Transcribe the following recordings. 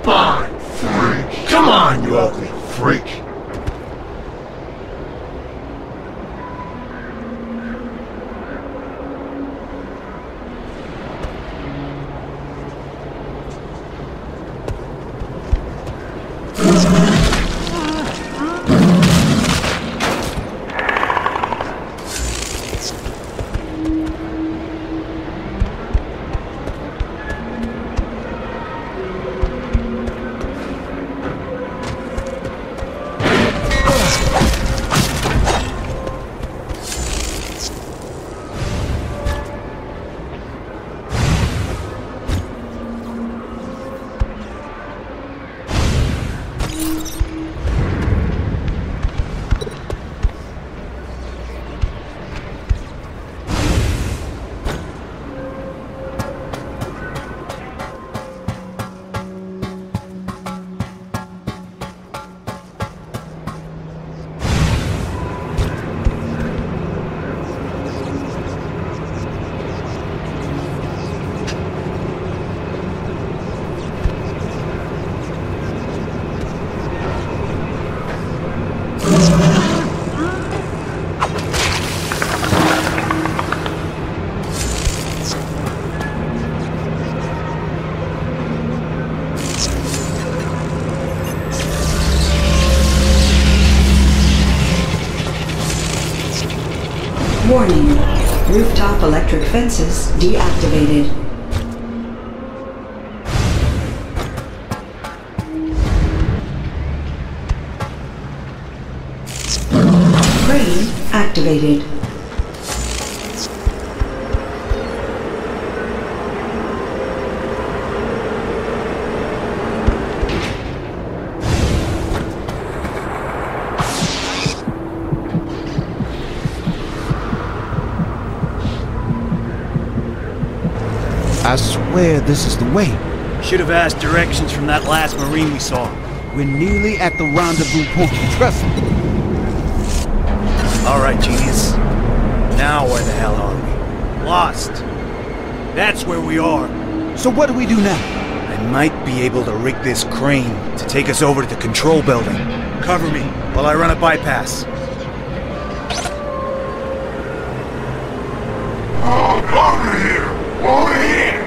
Fine, freak. Come on, you ugly freak. Warning. Rooftop electric fences deactivated. Crane activated. I swear this is the way. Should have asked directions from that last Marine we saw. We're nearly at the rendezvous point, trust me. Alright, genius. Now where the hell are we? Lost. That's where we are. So what do we do now? I might be able to rig this crane to take us over to the control building. Cover me while I run a bypass. Over here! Over here!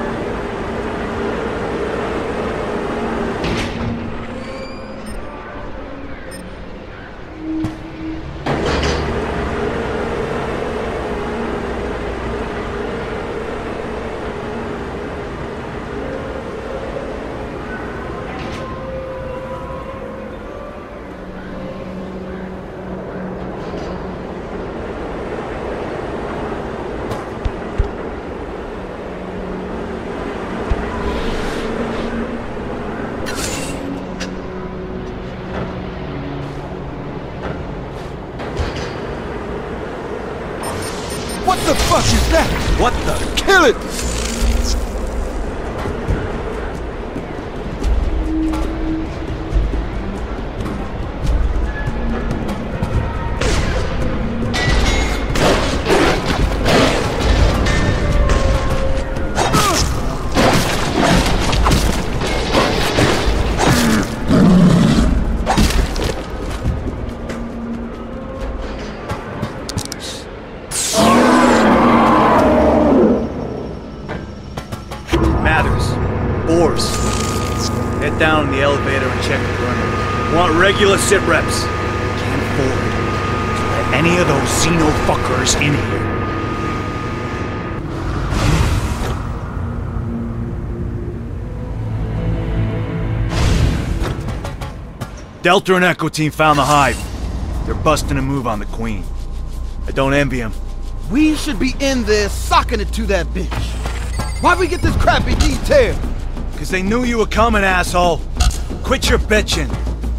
What the fuck is that? What the? Kill it! Head down in the elevator and check the perimeter. Want regular sit reps. Can't afford to let any of those Xeno fuckers in here. Delta and Echo Team found the hive. They're busting a move on the Queen. I don't envy them. We should be in there socking it to that bitch. Why'd we get this crappy detail? Because they knew you were coming, asshole. Quit your bitching.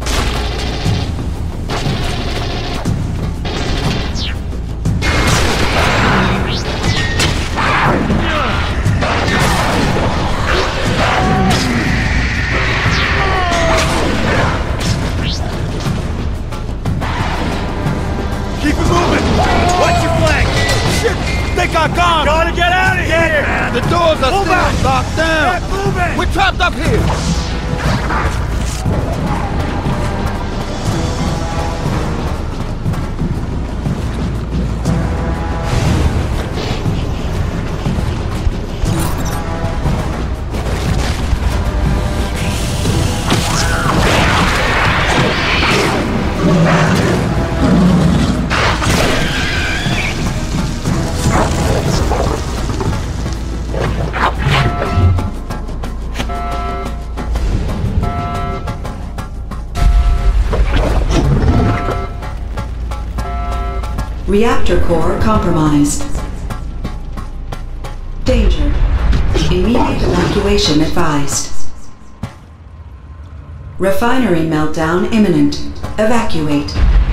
Keep it moving. Watch your flank. Shit, they got gone. Gotta get out of here. The doors are Move still out. locked down. Get moving. We're trapped up here. Reactor core compromised. Danger. Immediate evacuation advised. Refinery meltdown imminent. Evacuate.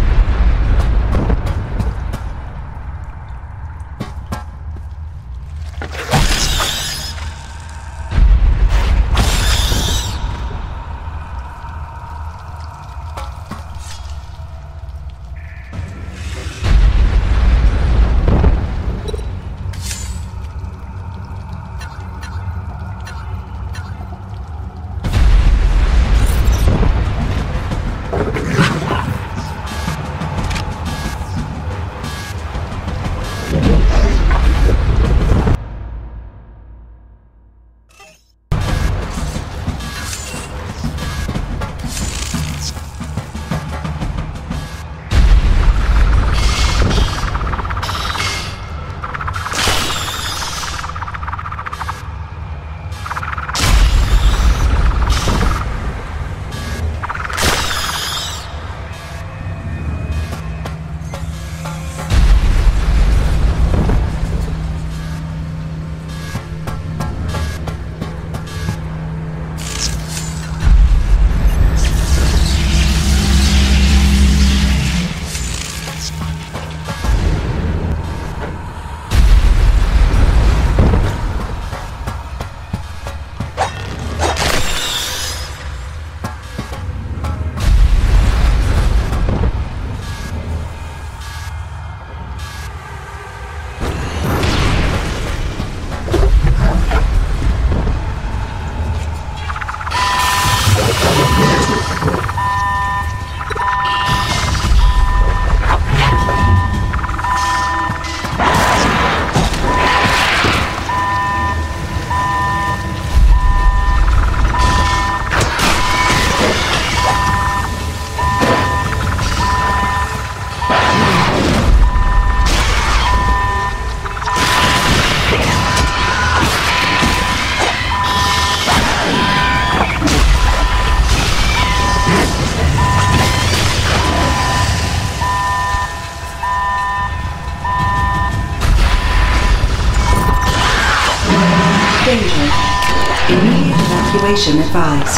Immediate evacuation advised.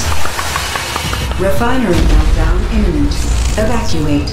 Refinery meltdown imminent. Evacuate.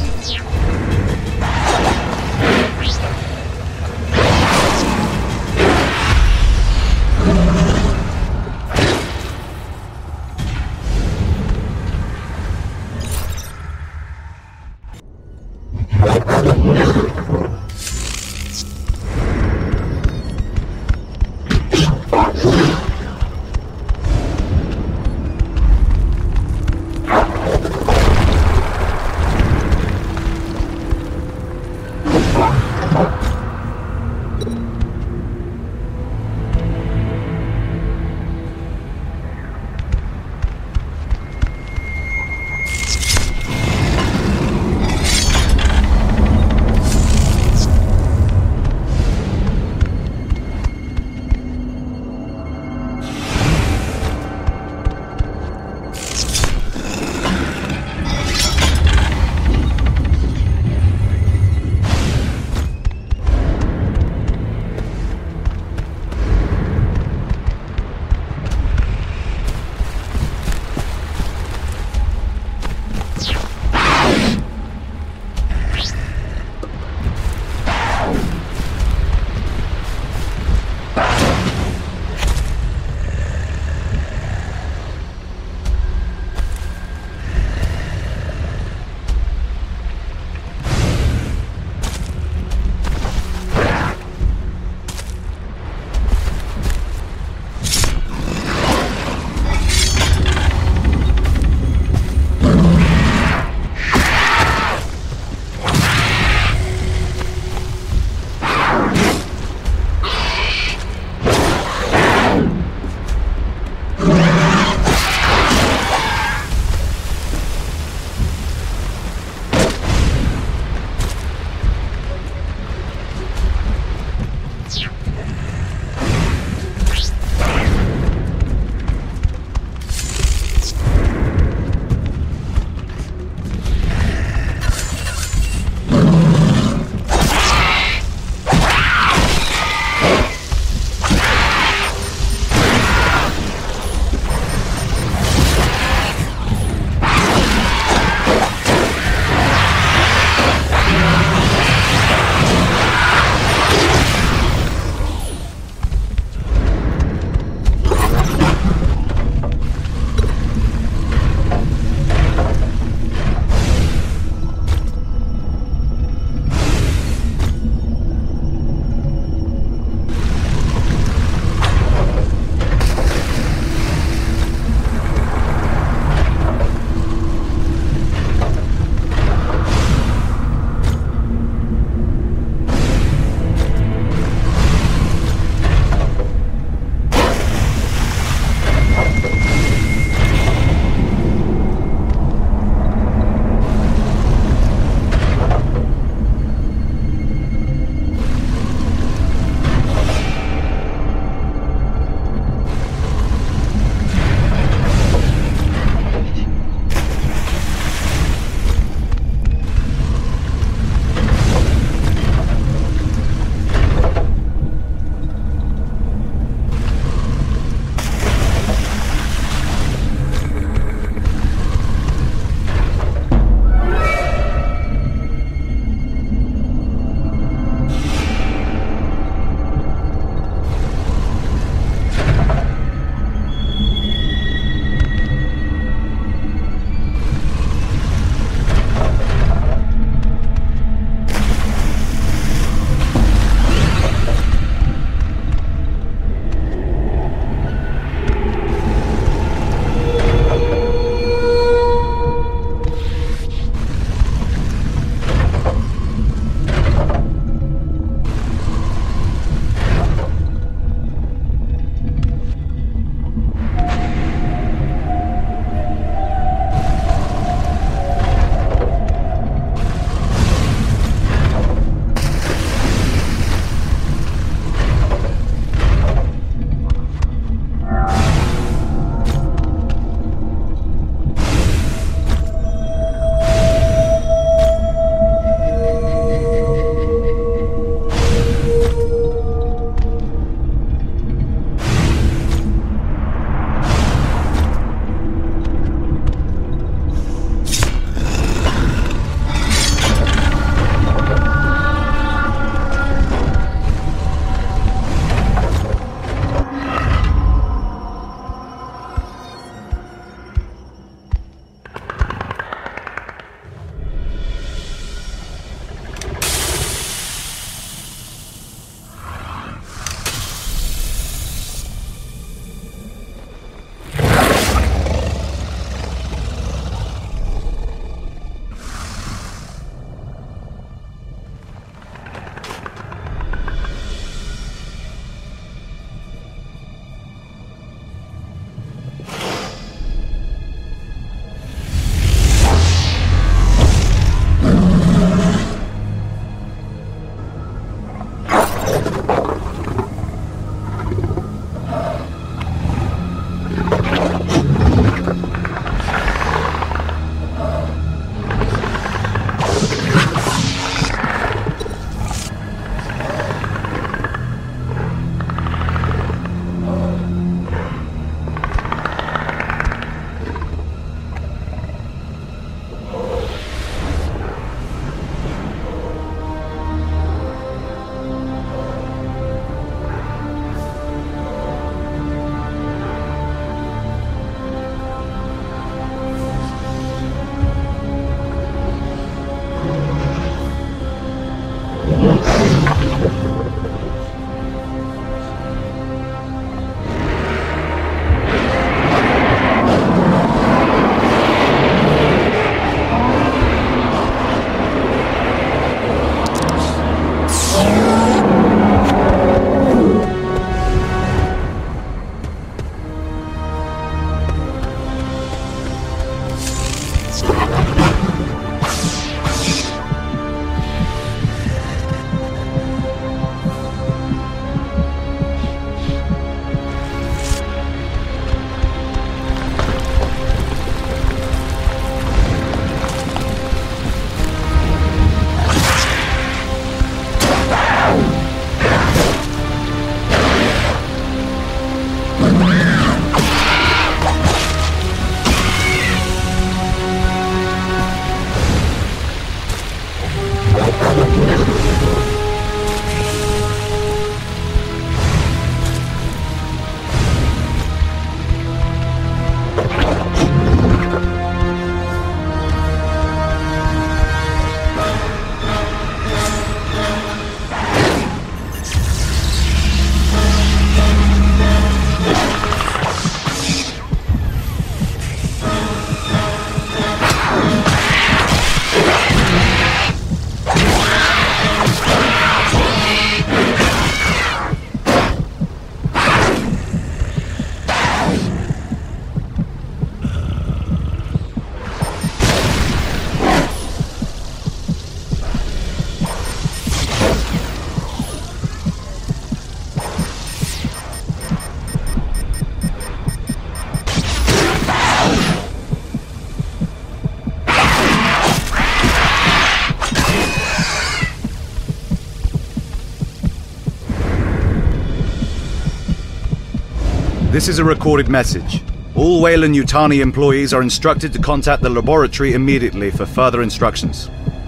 This is a recorded message. All Weyland-Yutani employees are instructed to contact the laboratory immediately for further instructions.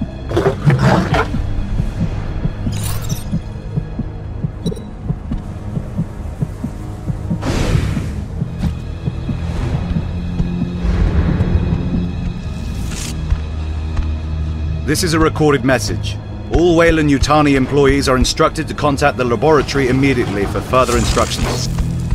This is a recorded message. All Weyland-Yutani employees are instructed to contact the laboratory immediately for further instructions.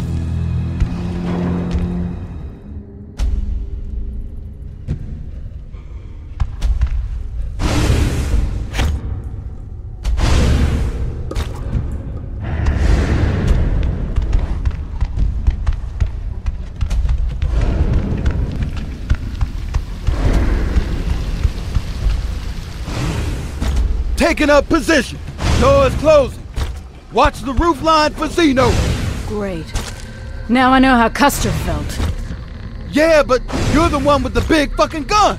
Taking up position. Doors closing. Watch the roof line for Xeno. Great. Now I know how Custer felt. Yeah, but you're the one with the big fucking gun.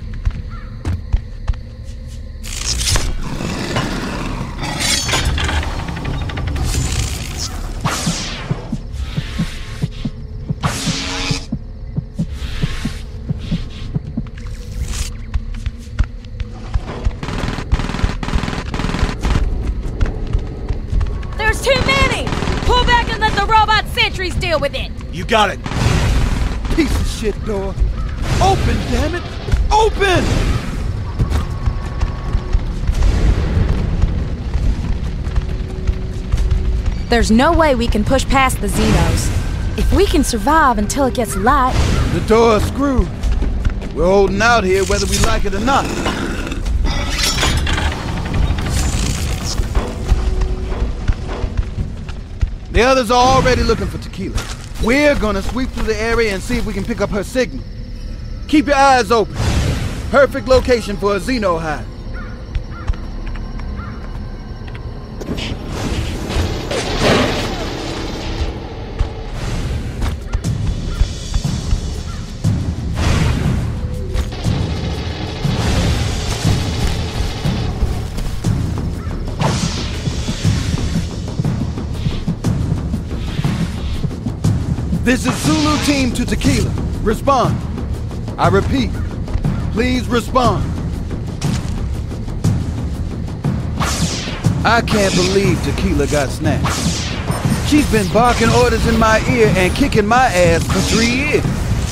There's too many! Pull back and let the robot sentries deal with it! You got it! Piece of shit door. Open, damn it! Open! There's no way we can push past the Xenos. If we can survive until it gets light... The door's screwed. We're holding out here whether we like it or not. The others are already looking for Tequila. We're gonna sweep through the area and see if we can pick up her signal. Keep your eyes open. Perfect location for a Xeno hide. This is Zulu Team to Tequila. Respond. I repeat, please respond. I can't believe Tequila got snapped. She's been barking orders in my ear and kicking my ass for 3 years.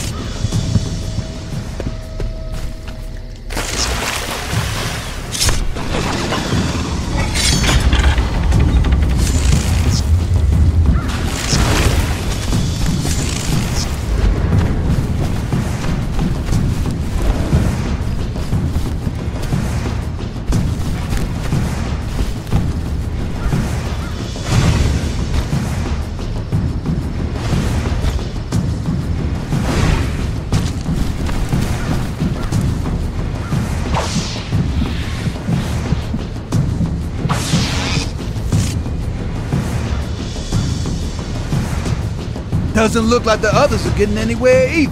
Doesn't look like the others are getting anywhere either.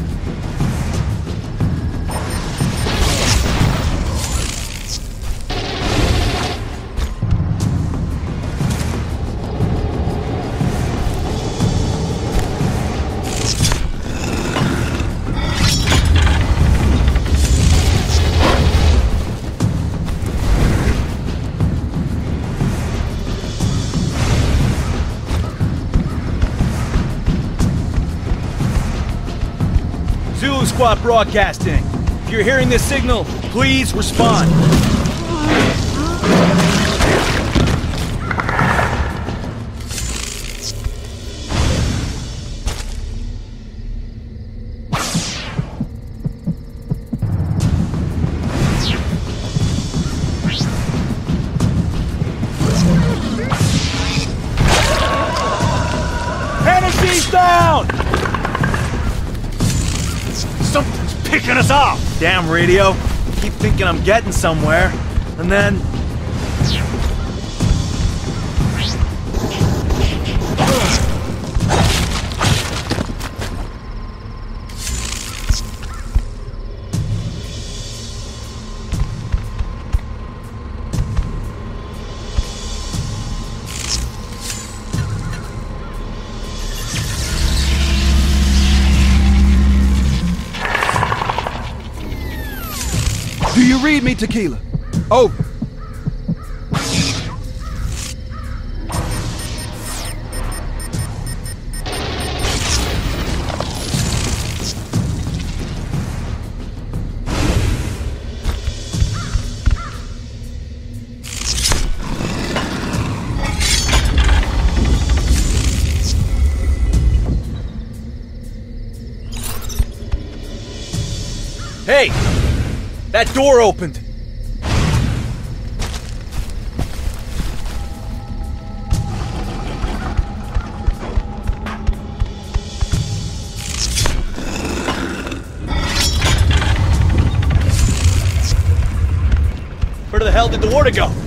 Zulu Squad broadcasting. If you're hearing this signal, please respond. Energy's down! Something's picking us off! Damn radio. Keep thinking I'm getting somewhere, and then... Do you read me, Tequila? Over. Hey! That door opened! Where the hell did the water go?